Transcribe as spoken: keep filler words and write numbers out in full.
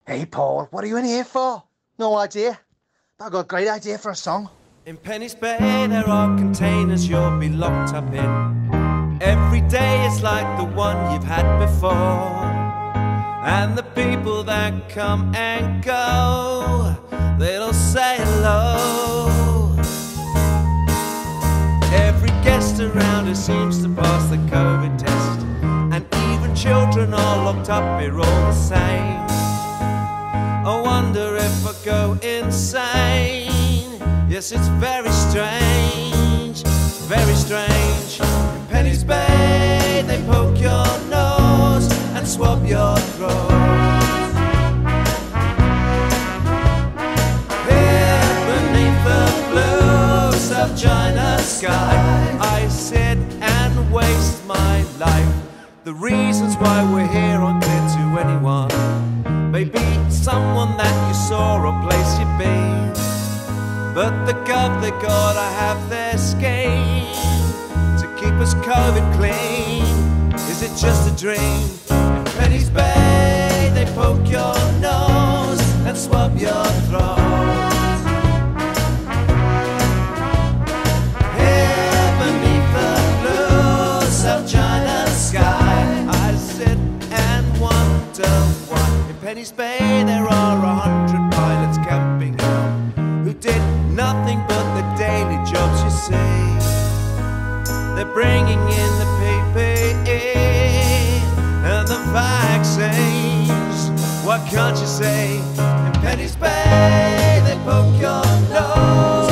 Hey, Paul, what are you in here for? No idea. But I've got a great idea for a song. In Penny's Bay there are containers you'll be locked up in. Every day is like the one you've had before. And the people that come and go, they don't say hello. Every guest around here seems to pass the COVID test, and even children are locked up here all the same. I wonder if I go insane. Yes, it's very strange, very strange. In Penny's Bay they poke your nose and swab your throat. Here beneath the blue South China sky, I sit and waste my life. The reasons why we're here aren't clear to anyone. Maybe someone that you saw or place you've been, but the gov they gotta have their scheme to keep us COVID clean. Is it just a dream? In Penny's Bay they poke your nose and swab your throat. Here beneath the blue South China sky, I sit and wonder why. In Penny's Bay there are a hundred pilots camping out who did nothing but the daily jobs, you see. They're bringing in the P P E and the vaccines. What can't you say? In Penny's Bay they poke your nose